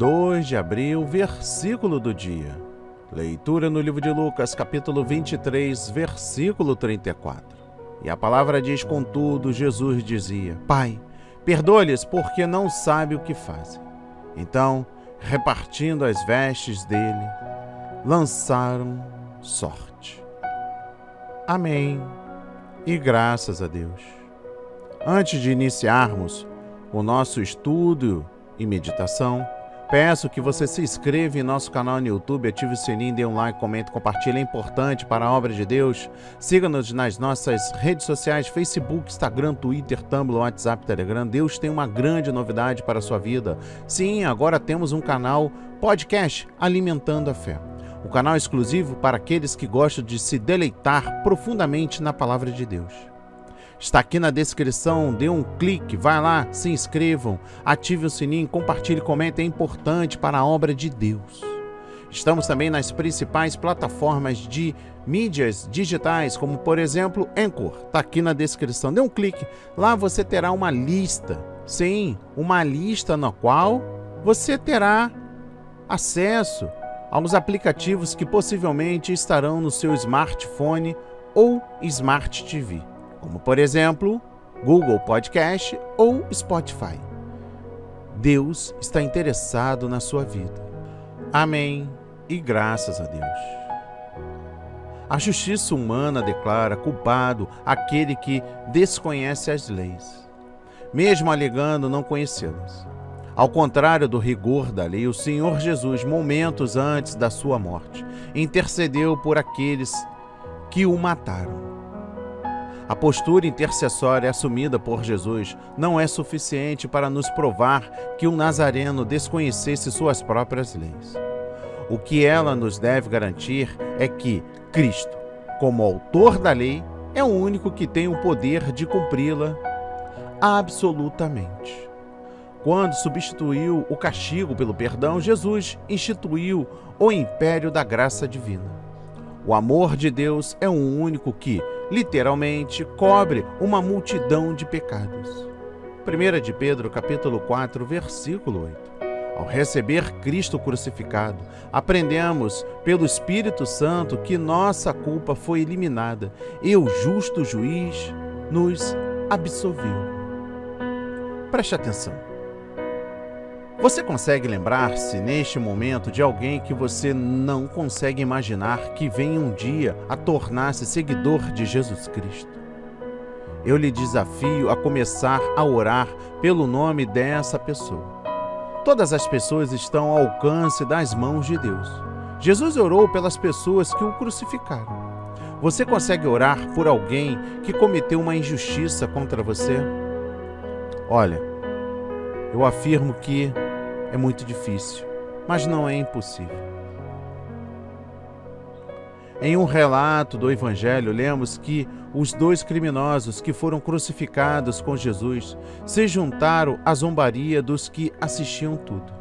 2 de abril, versículo do dia. Leitura no livro de Lucas, capítulo 23, versículo 34. E a palavra diz: contudo, Jesus dizia: Pai, perdoa-lhes, porque não sabem o que fazem. Então, repartindo as vestes dele, lançaram sorte. Amém. E graças a Deus. Antes de iniciarmos o nosso estudo e meditação, peço que você se inscreva em nosso canal no YouTube, ative o sininho, dê um like, comente, compartilhe, é importante para a obra de Deus. Siga-nos nas nossas redes sociais, Facebook, Instagram, Twitter, Tumblr, WhatsApp, Telegram. Deus tem uma grande novidade para a sua vida. Sim, agora temos um canal podcast, Alimentando a Fé. Um canal exclusivo para aqueles que gostam de se deleitar profundamente na palavra de Deus. Está aqui na descrição, dê um clique, vai lá, se inscrevam, ative o sininho, compartilhe, comente, é importante para a obra de Deus. Estamos também nas principais plataformas de mídias digitais, como por exemplo, Anchor, está aqui na descrição, dê um clique, lá você terá uma lista, sim, uma lista na qual você terá acesso aos aplicativos que possivelmente estarão no seu smartphone ou Smart TV. Como, por exemplo, Google Podcast ou Spotify. Deus está interessado na sua vida. Amém e graças a Deus. A justiça humana declara culpado aquele que desconhece as leis, mesmo alegando não conhecê-las. Ao contrário do rigor da lei, o Senhor Jesus, momentos antes da sua morte, intercedeu por aqueles que o mataram. A postura intercessória assumida por Jesus não é suficiente para nos provar que o Nazareno desconhecesse suas próprias leis. O que ela nos deve garantir é que Cristo, como autor da lei, é o único que tem o poder de cumpri-la absolutamente. Quando substituiu o castigo pelo perdão, Jesus instituiu o império da graça divina. O amor de Deus é o único que, literalmente, cobre uma multidão de pecados. 1 de Pedro, capítulo 4, versículo 8. Ao receber Cristo crucificado, aprendemos pelo Espírito Santo que nossa culpa foi eliminada e o justo juiz nos absolveu. Preste atenção. Você consegue lembrar-se neste momento de alguém que você não consegue imaginar que venha um dia a tornar-se seguidor de Jesus Cristo? Eu lhe desafio a começar a orar pelo nome dessa pessoa. Todas as pessoas estão ao alcance das mãos de Deus. Jesus orou pelas pessoas que o crucificaram. Você consegue orar por alguém que cometeu uma injustiça contra você? Olha, eu afirmo que é muito difícil, mas não é impossível. Em um relato do Evangelho, lemos que os dois criminosos que foram crucificados com Jesus se juntaram à zombaria dos que assistiam tudo.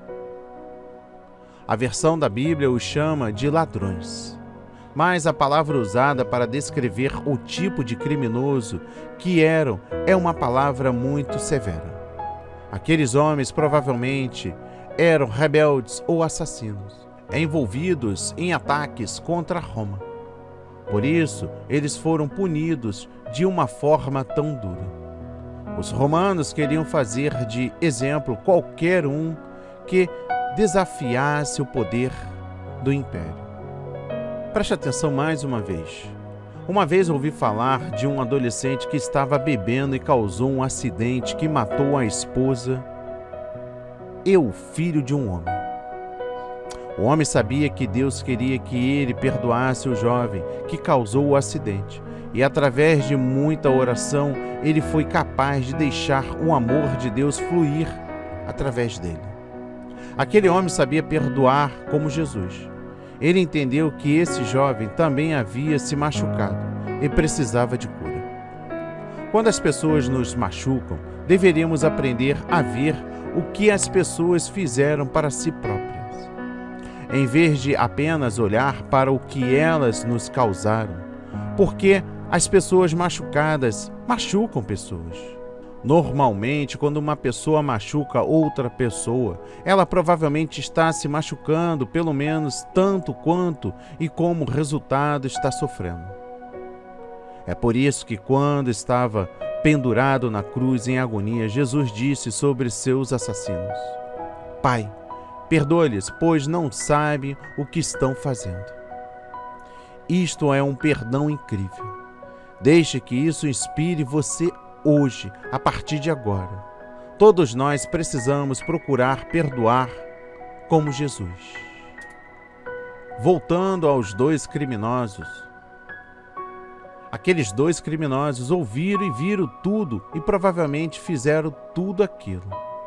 A versão da Bíblia os chama de ladrões, mas a palavra usada para descrever o tipo de criminoso que eram é uma palavra muito severa. Aqueles homens provavelmente eram rebeldes ou assassinos, envolvidos em ataques contra Roma. Por isso, eles foram punidos de uma forma tão dura. Os romanos queriam fazer de exemplo qualquer um que desafiasse o poder do império. Preste atenção mais uma vez. Uma vez ouvi falar de um adolescente que estava bebendo e causou um acidente que matou a esposa e o filho de um homem. O homem sabia que Deus queria que ele perdoasse o jovem que causou o acidente, e através de muita oração, ele foi capaz de deixar o amor de Deus fluir através dele. Aquele homem sabia perdoar como Jesus. Ele entendeu que esse jovem também havia se machucado e precisava de cura. Quando as pessoas nos machucam, deveríamos aprender a ver o que as pessoas fizeram para si próprias, em vez de apenas olhar para o que elas nos causaram, porque as pessoas machucadas machucam pessoas. Normalmente, quando uma pessoa machuca outra pessoa, ela provavelmente está se machucando pelo menos tanto quanto e como resultado está sofrendo. É por isso que quando estava pendurado na cruz em agonia, Jesus disse sobre seus assassinos: Pai, perdoa-lhes, pois não sabem o que estão fazendo. Isto é um perdão incrível. Deixe que isso inspire você hoje, a partir de agora. Todos nós precisamos procurar perdoar como Jesus. Voltando aos dois criminosos. Aqueles dois criminosos ouviram e viram tudo e provavelmente fizeram tudo aquilo.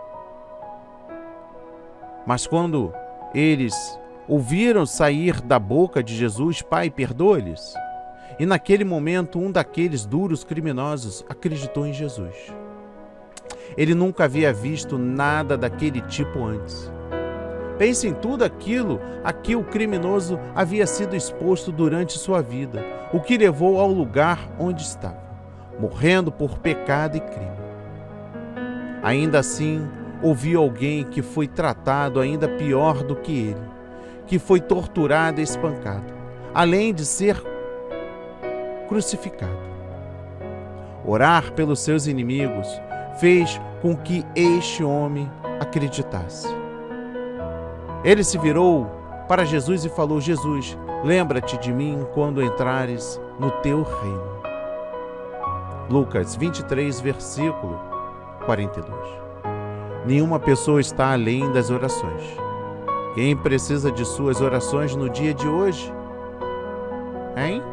Mas quando eles ouviram sair da boca de Jesus: Pai, perdoa-lhes, e naquele momento um daqueles duros criminosos acreditou em Jesus. Ele nunca havia visto nada daquele tipo antes. Pense em tudo aquilo a que o criminoso havia sido exposto durante sua vida, o que levou ao lugar onde estava, morrendo por pecado e crime. Ainda assim, ouviu alguém que foi tratado ainda pior do que ele, que foi torturado e espancado, além de ser crucificado. Orar pelos seus inimigos fez com que este homem acreditasse. Ele se virou para Jesus e falou: Jesus, lembra-te de mim quando entrares no teu reino. Lucas 23, versículo 42. Nenhuma pessoa está além das orações. Quem precisa de suas orações no dia de hoje? Hein?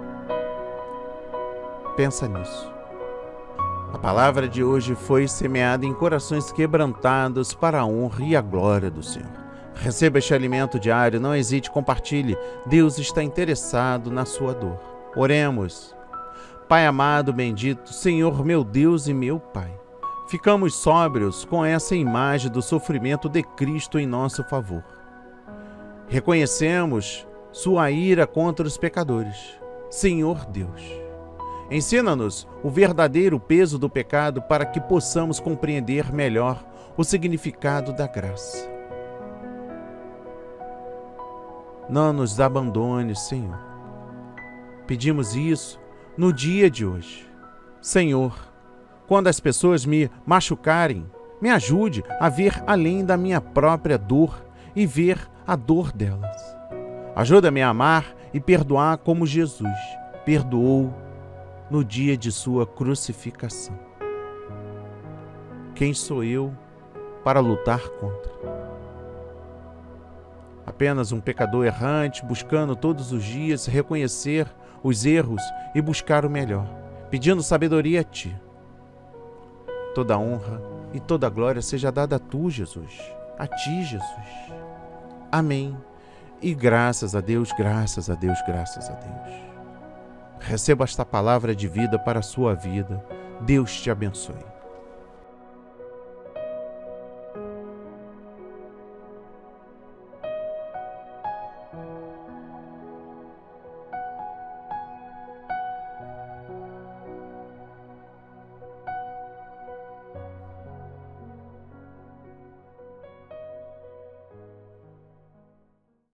Pensa nisso. A palavra de hoje foi semeada em corações quebrantados para a honra e a glória do Senhor. Receba este alimento diário, não hesite, compartilhe. Deus está interessado na sua dor. Oremos. Pai amado, bendito, Senhor meu Deus e meu Pai, ficamos sóbrios com essa imagem do sofrimento de Cristo em nosso favor. Reconhecemos sua ira contra os pecadores. Senhor Deus, ensina-nos o verdadeiro peso do pecado para que possamos compreender melhor o significado da graça. Não nos abandone, Senhor. Pedimos isso no dia de hoje. Senhor, quando as pessoas me machucarem, me ajude a ver além da minha própria dor e ver a dor delas. Ajuda-me a amar e perdoar como Jesus perdoou no dia de sua crucificação. Quem sou eu para lutar contra? Apenas um pecador errante, buscando todos os dias reconhecer os erros e buscar o melhor, pedindo sabedoria a Ti. Toda honra e toda glória seja dada a Tu, Jesus, a Ti, Jesus. Amém. E graças a Deus, graças a Deus, graças a Deus. Receba esta palavra de vida para a sua vida. Deus te abençoe.